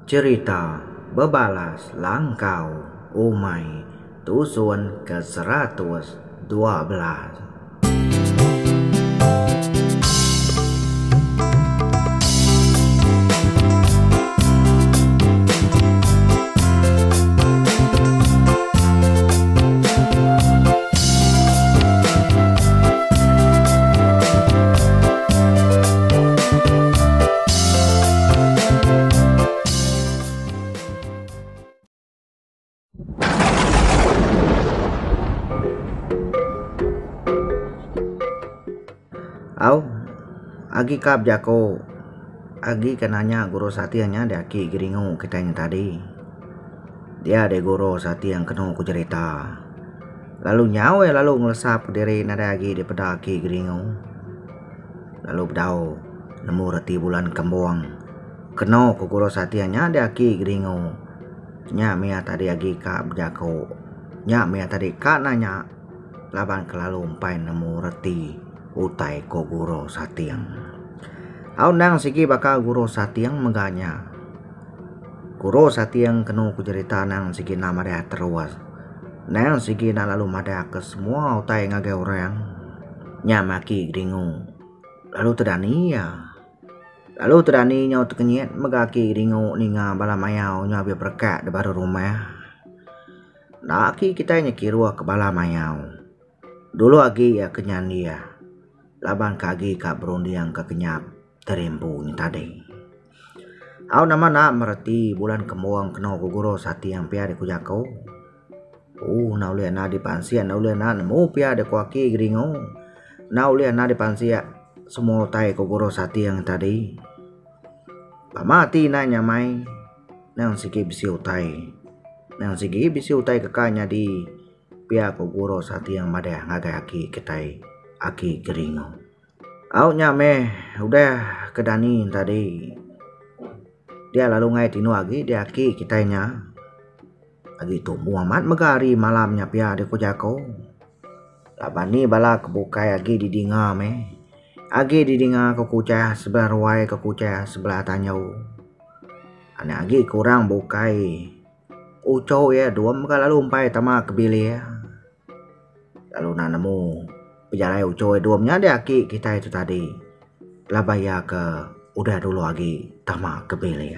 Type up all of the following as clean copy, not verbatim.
Cerita Bebalas Langkau Umay Tusun ke-112. Agi kap jako agi kenanya guru satianya ada ki geringu kitanya tadi. Dia ada guru sati yang kena ku cerita. Lalu nyawe lalu ngelesap diri nada agi di peda ki geringu. Lalu bedau nemu reti bulan kembuang. Kena ku guru satianya ada ki geringu. Nya mia tadi agi kap jako. Nya mia tadi kak nanya. Laban kelalu umpai nemu reti utai ko guru satiang. Nang sigi bakal guru satiang meganya. Guru satiang kenu ku cerita nang sigi nama dia terus. Nang sigi na lalu mada ke semua utai ngage orang. Nyamaki gringu. Lalu terdani ya. Lalu terdani nyau tekenyet megaki gringu ninga bala mayau nyabi berkat di baru rumah. Naki kita nyekirua ke bala mayau. Dulu agi ya kenyan dia. Laban kagi kak berundiang ke kenyap. Terempu ni tadi. Nama nak mereti bulan kemuang kena guru sati yang pia de kujako. Na ulia na di pansia na ulia na nemu pia de kuaki gringo. Na ulia na di pansia semua tai guru sati yang tadi. Pamati na nyamai nang sigi bisi utai. Nang sigi bisi utai kekanya di pia guru sati yang mada ngagai aki kitai aki gringo. Nyame udah kedani tadi. Dia lalu ngai tinu agi dia aki kitanya. Agi tu Muhammad megari malamnya pia de kujako. Labani bala kebukai agi didinga me. Agi didinga ke kucah sebelah ruai ke kucah sebelah tanyau. Ane agi kurang bukai. Ucau ya dua meka lalu umpai tama kebili ya. Lalu nanamu pejalai ucoy duamnya dia aki kita itu tadi. Labaya ke udah dulu lagi tama kebeli.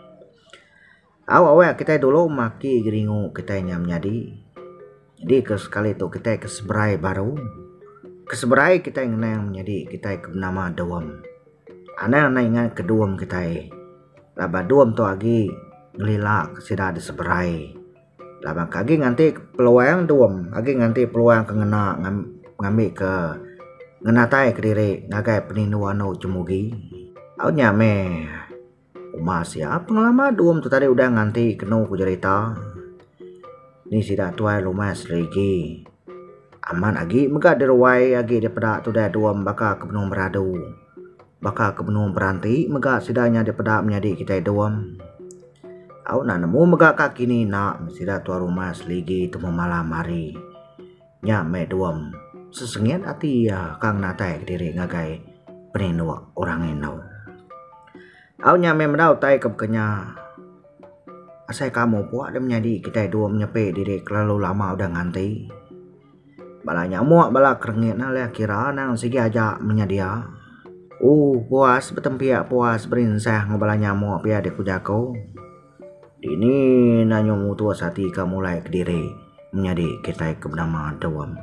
Awe kita dulu maki geringu kita nyam nyadi. Jadi ke sekali itu kita ke seberai baru. Ke seberai kita yang menjadi kita ke nama duam. Ana ingat ke duam kita. Laba duam tu lagi ngelilak sida di seberai. Laba kagi nganti peluang duam, agi nganti peluang kengena ngambil ke ngenatai ke diri ngagai peninuano cemugi. Nyame siap pengalaman duam tu tadi udah nganti kenu ku cerita. Ni sida tuai lumas lagi. Aman agi mega derwai agi daripada tu dah duam baka ke benung beradu. Baka ke benung beranti mega sidanya daripada menjadi kita duam. Nak nemu mega kaki ni nak sida tuai lumas lagi temu malam hari. Nyame duam sesengit hati ya kang natai ke diri ngagai peninu orang enau. Nyame mendau tai ke bekenya. Asai kamu puak dia menjadi kita dua menyepe diri kelalu lama udah nganti. Bala nyamuk bala kerengit na leh kira nang sigi aja menyedia. Puas betempiak puas berinsah ngobala nyamuk pia de kujako. Dini nanyo mutua sati ka mulai ke diri menjadi kita ke bernama duam.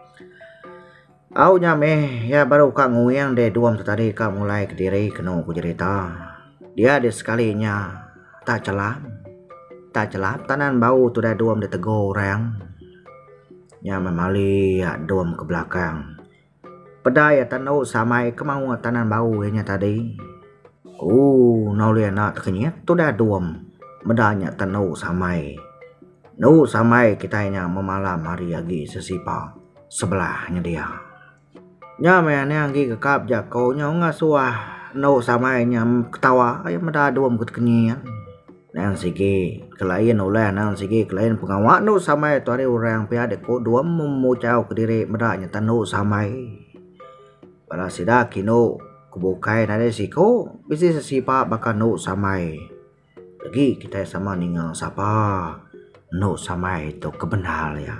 Nyame ya baru kak nguyang de duam tadi kak mulai ke diri kena ku cerita. Dia ada sekalinya tak celap tanan bau tu dah duam de tegur orang. Nyame mali ya duam ke belakang. Pedai ya tanu samai kemau tanan bau nya tadi. Naulia nak kenyet tu dah duam. Medanya tanu samai. Nu samai kitanya memalam hari lagi sesipa sebelahnya dia. Nyame agi kekap jako nya ngasuah no samai nyam ketawa ayam meda duam kut kenyian. Nang sigi kelain oleh nang sigi kelain pengawak no samai tu hari orang pia de ko duam memucau ke diri medanya tanu samai. Bala sida kino kubukai nade siko bisi sesipa baka no samai. Lagi kita sama ninga sapa no samai to kebenal ya.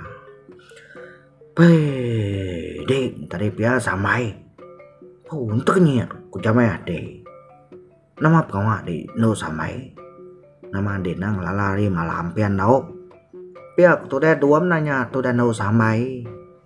Dek tadi pia samai. Untuk nyir ku jamai ade. Nama kawa de no samai. Nama ade nang lalari malam pian no. Pia tu dah duam nanya tu dah no samai.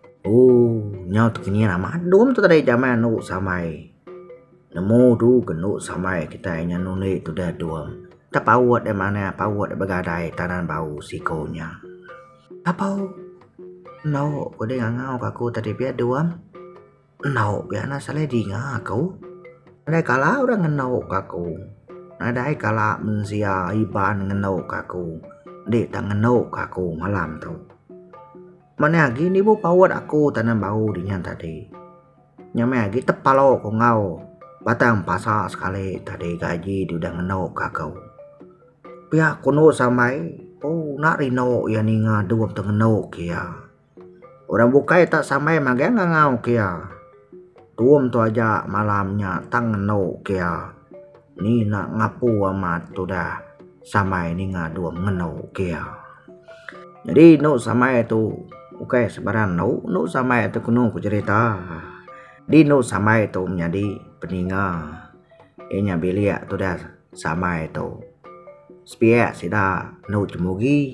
Nhau tu nyir nama duam tu tadi jamai no samai. Nemu tu kenu samai kita nya nune tu dah duam. Tak pawat de mana pawat de begadai tanan bau sikonya. Apa? No, ko de ngau kaku tadi pia duam. No, pia na sale di ngaku. Ada kala orang ngenau kaku. Ada kala mensia iban ngenau kaku. De tak ngenau kaku malam tu. Mana lagi ni bu pawat aku tanan bau dinyan tadi. Nyame lagi tepalo ko ngau. Batang pasal sekali tadi gaji dia udah ngenau kakau. Pia kuno samai. Nak rino ya ninga dua tengenau kia. Orang bukai tak samai magang ngau kia. Tuom tu aja malamnya tang ngenau kia. Ni nak ngapu amat tu dah samai ninga dua ngenau kia. Jadi no samai tu bukai sebaran no samai tu kuno ku cerita. Di no samai tu menjadi peninga. Enya bilia tu dah samai tu. Spia sida no cemugi.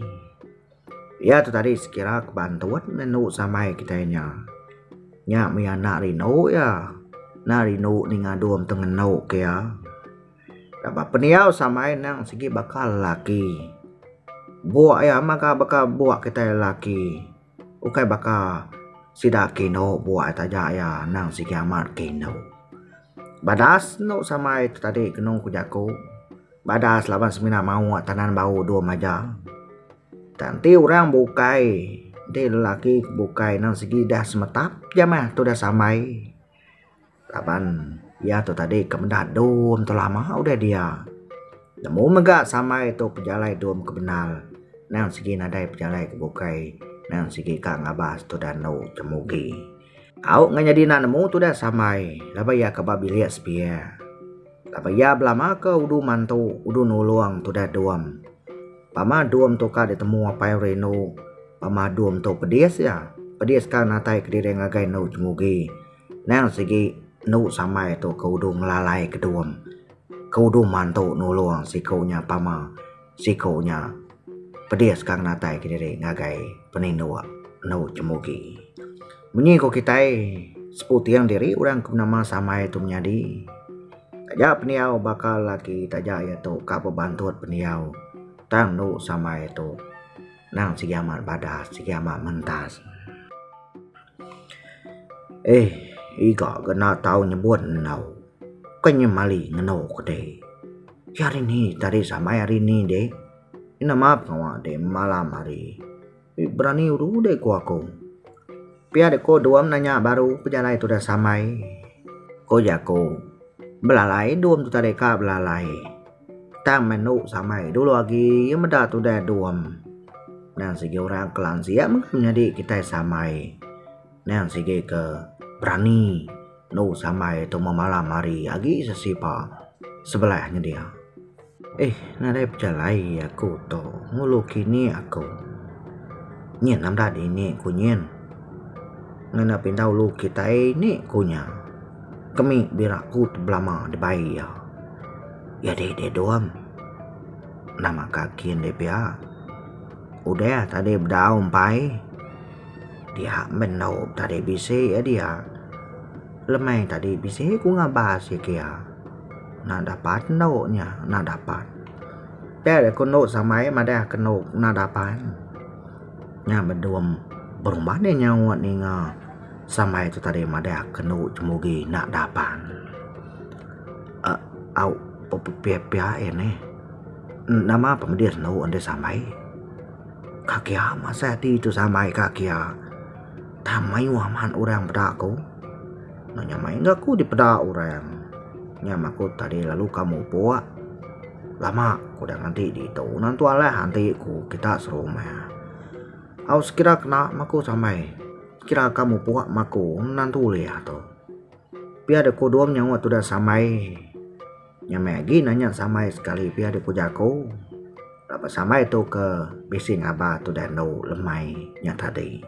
Ya tu tadi sekira kebantuan no samai kita nya. Nya mia nak rino ya. Nak rino ninga duam tengen no kia. Dapat peniau samai nang segi bakal laki. Buak ya maka bakal buak kita laki. Ukai bakal sida kino buat taja ya nang si kiamat kino. Badas no samai itu tadi kenung kujaku. Badas lawan semina mau tanan bau dua maja. Tanti orang bukai. Di lelaki bukai nang segi dah semetap jamah tu dah samai. Laban ya tu tadi kemendah dom tu lama udah dia. Nemu megak samai tu pejalai dom kebenal. Nang segi nadai pejalai kebukai. Nang segi kak ngabas tu dah no cemugi. Au nganyadi nak nemu tu dah samai. Laba ya kebabilia spia. Laba ya belama ke udu mantu. Udu nuluang tu dah duam. Pama duam tu ka ditemu apa yang reno. Pama duam tu pedias ya. Pedias ka natai kediri ngagai no cemugi. Nang segi no samai tu ke udu ngelalai keduam. Ke udu mantu nuluang sikonya pama. Sikonya pedias kang natai kediri ngagai penindua no cemugi. Bunyi ko kitai seputiang diri orang nama samai tu menjadi. Taja peniau bakal lagi taja ya tu kapo bantuan peniau. Tang no samai tu. Nang si kiamat badas, si kiamat mentas. Ika kena tahu nyebut nau. Kanya mali ngenau kede. Hari ni tadi samai hari ni deh. Ina maaf kawan de malam hari. Berani udah deh aku. Pia de ko duam nanya baru pejalai tu dah samai. Ko jako. Belalai duam tu tadi ka belalai. Tang menu samai dulu lagi yang meda tu dah duam. Nang segi orang kelan siap menjadi kita samai. Nang segi ke berani. No samai tu malam hari agi sesipa sebelahnya dia. Nadai pejalai aku to ngulu kini aku. Nyen nam dah ini ku nyen. Ngena pindau lu kita ini kunya. Kami biraku tu belama de bayi ya. Ya de doam. Nama kakian de pia. Udah tadi berdaum pai. Dia menau tadi bisi ya dia. Lemai tadi bisi ku ngabas ya kia. Nak dapat nya, nak dapat. Dia kono samai mada kono nak dapat. Nya berduam berumah ni nyawa ni nga samai tu tadi mada kono cemugi nak dapat. Au pia ini. Nama pemedir no ande samai. Kakia masa ti tu samai kakia. Tamai waman orang pedaku. Nanya main enggak ku di pedak orang. Nyamaku tadi lalu kamu buat lama ku dah nanti di itu nanti lah nanti ku kita serumah. Aku sekira kena maku samai sekira kamu buat maku nanti lihat tu. Biar ada kodom yang waktu dah samai Nyamai lagi nanya samai sekali pia di pujaku. Lepas samai tu ke bising abah tu dan no lemai nya tadi.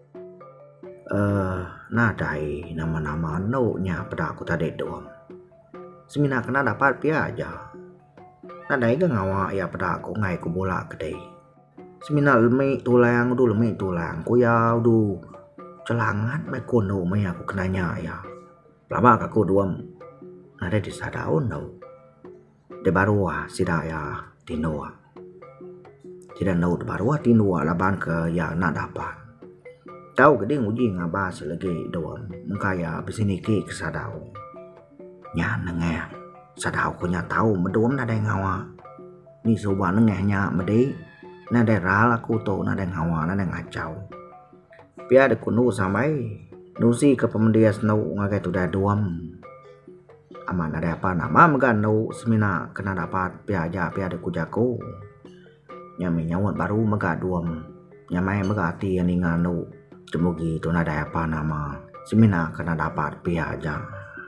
Nadai nama-nama no nya pada aku tadi doang. Semina kena dapat pia aja. Nadai ke ngawa ya pada aku ngai ku bola kedai. Semina lemai tulang du lemai tulang ku ya du celangat mai kono mai aku kenanya ya. Lama aku duam. Nadai di sadaun no. De barua sida ya tinua. Sida no de barua tinua laban ke ya nak dapat. Tahu gede nguji ngabah selagi doang. Muka ya besini ki kesadau. Nya nengeh. Sadau ko nya tahu medom nadai ngawa. Ni soba nengeh nya mede. Nadai ral aku to nadai ngawa nadai ngacau. Pia de kunu samai. Nusi ke pemendias no ngagai tu dah duam. Aman ada apa nama megan no semina kena dapat pia aja pia de kujaku. Nyami nyawat baru mega duam. Nyamai mega ati yang nganu. Cemugi tu ada apa nama semina kena dapat pia aja.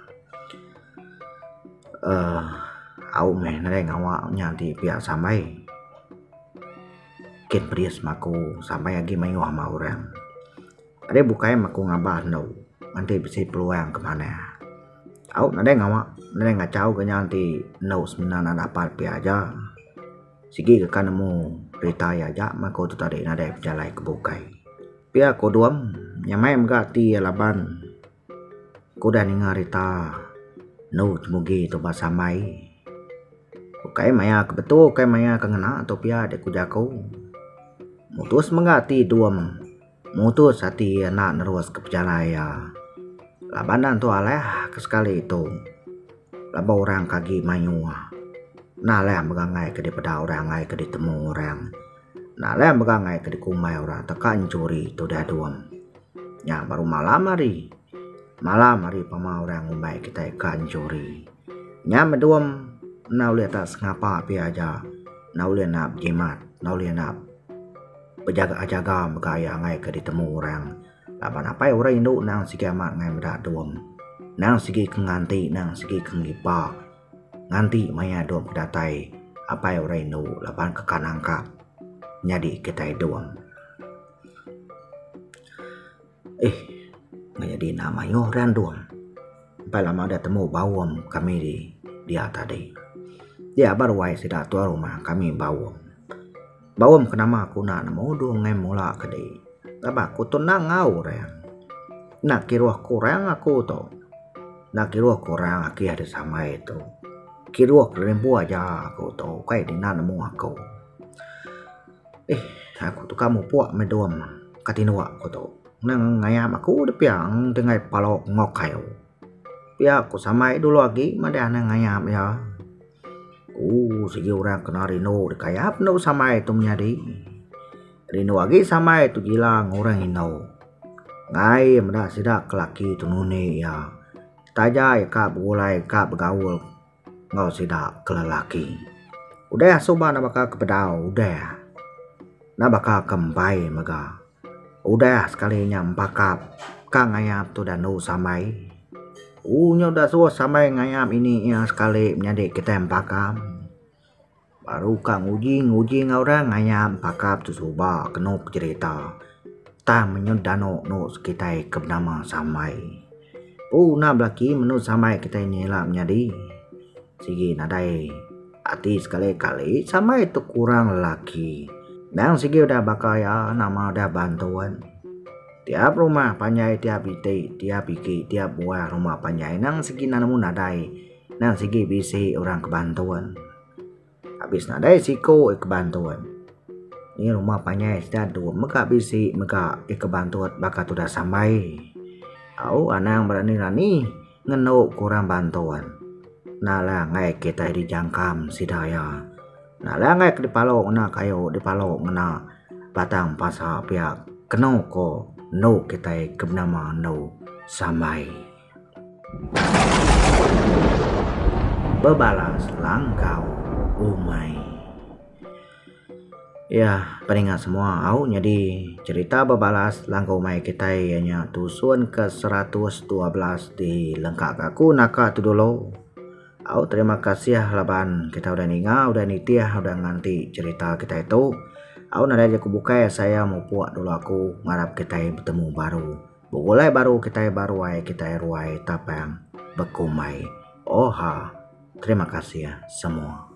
Au meh nadai ngawa nyanti pia sampai. Ken prias maku sampai lagi mayu sama orang. Ada bukai maku ngabah no. Nanti bisa peluang kemana. Au nadai ngawa nadai ngacau ke nyanti no semina nak dapat pia aja. Sigi ke kanemu berita ya aja maku tu tadi nadai berjalan ke bukai. Pia ko duam nyamai megati laban. Ko dah ningarita no cemugi tu basamai. Bukai maya ke betul kai maya ke ngena tu pia de kujaku. Mutus mengati duam. Mutus hati nak nerus ke perjalanan. Labanan tu aleh ke sekali itu. Laba orang kaki mayu. Nah leh megangai ke di pada orang ngai ke ditemu orang. Nah leh megangai ke di kumai orang tekan curi tu dah duam. Ya baru malam hari. Malam hari pama orang umai kita ikan curi. Nya meduam nau lihat tas ngapa pi aja. Nau lihat nak jimat. Nau lihat nak berjaga-jaga megaya ngai ke ditemu orang. Laban apa orang Indo nang sigi amat ngai medak duam. Nang sigi kenganti nang sigi kengipa. Nganti maya duam kedatai. Apa orang Indo laban kekanangkap. Nyadi kita duam. Jadi namanya orang duam. Sampai lama ada temu bawam kami di dia tadi. Dia baru wai sudah tua rumah kami bawam. Bawam kenama aku nak nemu duam ngai mula kedai. Laba aku tu nak ngau orang. Nak kiruah kurang aku tu. Nak kiruah kurang aku ada sama itu. Kiruah kelembu aja aku tu. Kaya di nak nemu aku. Aku tu kamu puak meduam. Katinua aku tu. Nang ngayam aku udah piang dengan palok ngok kayu. Pia aku samai dulu lagi mana nang ngayam ya. Segi orang kena rino dikayap no samai itu menyadi. Rino lagi samai itu gila orang ino. Ngai mendak sidak kelaki tu nune ya. Taja ya kak begulai kak begaul. Ngau sidak kelelaki. Udah soba nak bakal kepedau udah. Nak bakal kempai mega. Udah sekalinya empakap kang ngayam tu dan no samai. Nya udah suah samai ngayam ini yang sekali menjadi kita empakap. Baru kang uji orang ngayam empakap tu suba kena cerita. Ta menyodano no kita kebnama samai. Na belaki menurut samai kita ini lah menjadi. Sigi nadai hati sekali-kali samai itu kurang lelaki. Nang sigi udah bakal ya nama udah bantuan. Tiap rumah panjai tiap iti, tiap iki, tiap buah rumah panjai nang sigi nanamu nadai. Nang sigi bisi orang kebantuan. Habis nadai siko kebantuan. Ini rumah panjai sudah dua mega bisi mega kebantuan bakal sudah sampai. Anang berani-rani ngenuk kurang bantuan. Nala ngai kita dijangkam sidaya. Nala ngai ke dipalok na kayo dipalok na batang pasa pihak keno ko no kita kebnama no samai. Bebalas langkau umai. Ya, peringat semua jadi cerita bebalas langkau umai kita hanya tusun ke 112 di lengkap aku naka tu dulu. Terima kasih ya laban kita udah udah niti ya, udah nganti cerita kita itu. Nada aja aku buka ya, saya mau puak dulu aku ngarap kita bertemu baru. Boleh baru kita baru kita ruai tapang bekumai. Terima kasih ya semua.